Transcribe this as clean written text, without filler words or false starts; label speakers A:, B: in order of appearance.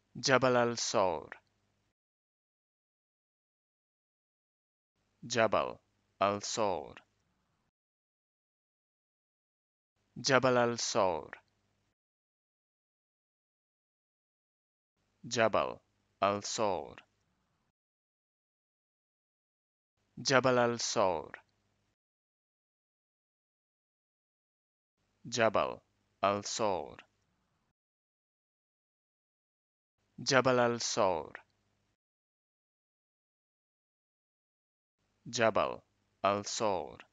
A: Jabal al-Thawr, Jabal al-Thawr, Jabal al-Thawr, Jabal al-Thawr, Jabal al-Thawr, Jabal al-Thawr, Jabal al-Thawr, Jabal al-Thawr,